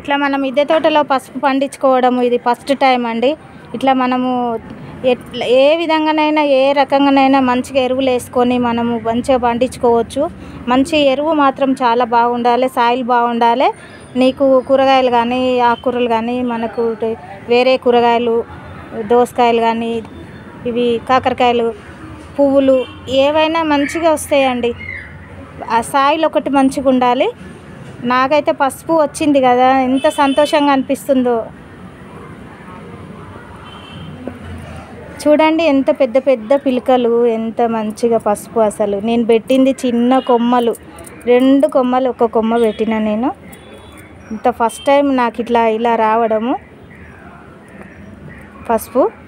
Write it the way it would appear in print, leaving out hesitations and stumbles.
ఇట్లా మనం మిద్దె తోటలో పసుపు పండించుకోవడం ఇది ఫస్ట్ టైం అండి. ఇట్లా మనము ఏ విధంగానైనా ఏ రకంగానైనా మంచిగా ఎరువులు వేసుకొని మనము మంచిగా పండించుకోవచ్చు. మంచి ఎరువు మాత్రం చాలా బాగుండాలి, సాయిల్ బాగుండాలి. నీకు కూరగాయలు కానీ ఆకుకూరలు కానీ మనకు వేరే కూరగాయలు దోసకాయలు కానీ ఇవి కాకరకాయలు పువ్వులు ఏవైనా మంచిగా వస్తాయండి. ఆ సాయిల్ ఒకటి మంచిగా ఉండాలి. నాకైతే పసుపు వచ్చింది కదా, ఎంత సంతోషంగా అనిపిస్తుందో చూడండి. ఎంత పెద్ద పెద్ద పిలకలు, ఎంత మంచిగా పసుపు. అసలు నేను పెట్టింది చిన్న కొమ్మలు, 2 కొమ్మలు, ఒక కొమ్మ పెట్టిన నేను. ఇంత ఫస్ట్ టైం నాకు ఇలా రావడము పసుపు.